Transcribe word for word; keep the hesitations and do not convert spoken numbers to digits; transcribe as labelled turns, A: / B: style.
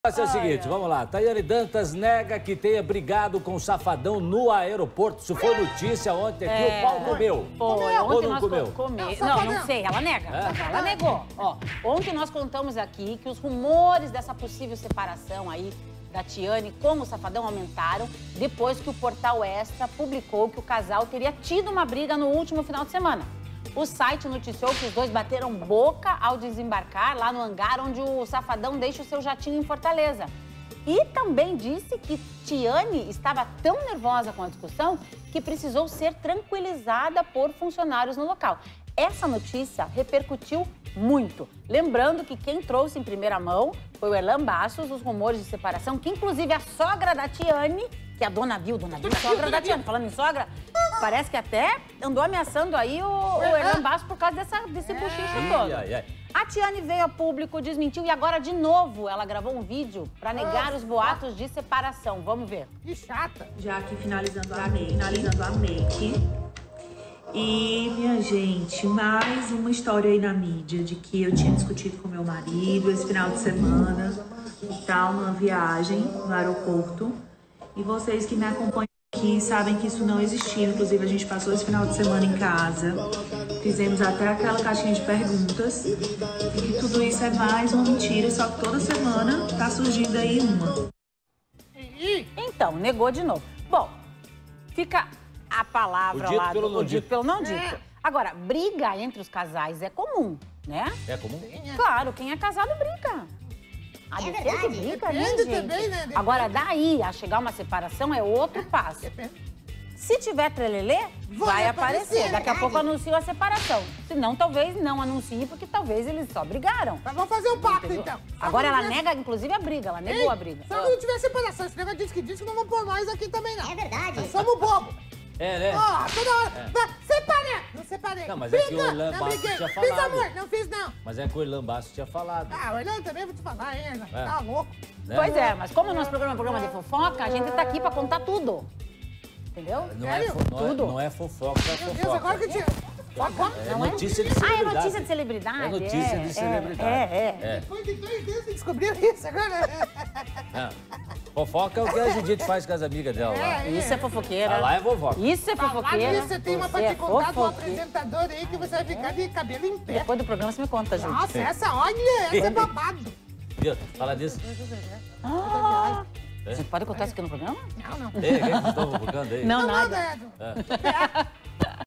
A: É o seguinte, vamos lá. Tayane Dantas nega que tenha brigado com o Safadão no aeroporto. Isso foi notícia ontem aqui,
B: É,
A: o pau comeu.
B: Foi,
A: Ou
B: ontem
A: não
B: nós
A: comeu?
B: come... Não, não sei, ela nega.
A: É?
B: Ela negou. Ó, ontem nós contamos aqui que os rumores dessa possível separação aí da Tiane com o Safadão aumentaram depois que o Portal Extra publicou que o casal teria tido uma briga no último final de semana. O site noticiou que os dois bateram boca ao desembarcar lá no hangar onde o Safadão deixa o seu jatinho em Fortaleza. E também disse que Tiane estava tão nervosa com a discussão que precisou ser tranquilizada por funcionários no local. Essa notícia repercutiu muito. Lembrando que quem trouxe em primeira mão foi o Erlan Bastos, os rumores de separação, que inclusive a sogra da Tiane, que é a dona Vil, dona Vil, sogra da Tiane, falando em sogra, parece que até andou ameaçando aí o, o Erlan Bastos por causa dessa, desse bochicho todo.
A: Ai, ai.
B: A Tiane veio a público, desmentiu e agora, de novo, ela gravou um vídeo para negar os boatos de separação. Vamos ver.
C: Que chata.
D: Já aqui finalizando a make, finalizando a make. E, minha gente, mais uma história aí na mídia de que eu tinha discutido com meu marido esse final de semana e tal, numa viagem no aeroporto. E vocês que me acompanham aqui sabem que isso não existiu. Inclusive, a gente passou esse final de semana em casa. Fizemos até aquela caixinha de perguntas. E que tudo isso é mais uma mentira, só que toda semana tá surgindo aí uma.
B: Então, negou de novo. Bom, fica a palavra
A: O dito
B: lá
A: pelo
B: do
A: não
B: o dito
A: dito.
B: pelo não dito.
C: É.
B: Agora, briga entre os casais é comum, né?
A: É comum?
B: Claro, quem é casado briga. A
C: É
B: defesa
C: verdade.
B: briga, né,
C: Depende
B: gente?
C: também, né? Depende.
B: Agora, daí a chegar uma separação é outro passo.
C: Depende.
B: Se tiver trelelê, vai,
C: Vai
B: aparecer.
C: aparecer,
B: Daqui a
C: verdade.
B: pouco anunciam a separação. Se não, talvez não anuncie, porque talvez eles só brigaram.
C: Mas vamos fazer um pacto,
B: Entendeu?
C: então.
B: Agora
C: Só
B: ela
C: quando tiver-
B: nega, inclusive, a briga. Ela negou
C: Ei,
B: a briga.
C: Só quando tiver separação. Esse negócio diz que diz que não vão pôr nós aqui também, não.
E: É verdade.
C: Nós somos bobo.
A: É, né?
C: Ó, toda hora. Vai, Separei. Não separei.
A: Não, mas é que o
C: Briga.
A: Erlan
C: Não
A: Bastos
C: briguei.
A: tinha
C: Fiz
A: falado.
C: amor. Não fiz, não.
A: Mas é que o Erlan Bastos tinha falado.
C: Ah, o Erlan também vou te falar, hein, Erlan.
A: É.
C: Tá louco.
A: Né?
B: Pois é, mas como o nosso programa é um programa de fofoca, a gente tá aqui pra contar tudo. Entendeu?
A: Não é,
C: Sério?
A: fo- não, é,
B: Tudo.
A: não é fofoca, é
C: Meu Deus, agora que
A: fofoca.
C: eu te... Agora?
A: É
B: Não é?
A: notícia de
B: Ah, é
A: celebridade.
B: notícia de celebridade?
A: É notícia
B: é,
A: de celebridade.
B: É, é.
A: É.
C: Depois de dois dias você descobriu isso agora?
A: É. Fofoca é o que a Judite faz com as amigas dela lá.
B: Isso é fofoqueira.
A: Ah, lá é fofoca.
B: Isso é
C: Falar
B: fofoqueira.
C: nisso, você tem uma pra
B: Você
C: te
B: é
C: contar do
B: fofoqueira.
C: apresentador aí que você vai ficar de cabelo em pé.
B: Depois do programa você me conta, gente.
C: Nossa, essa, olha, essa é babado.
A: Viu? Fala disso.
B: Ah,
A: É?
B: você pode contar isso aqui no programa?
C: Não, não.
A: Ei, quem que estão fofocando aí?
B: Não,
C: Não,
B: nada.
C: nada, Edu.
A: É.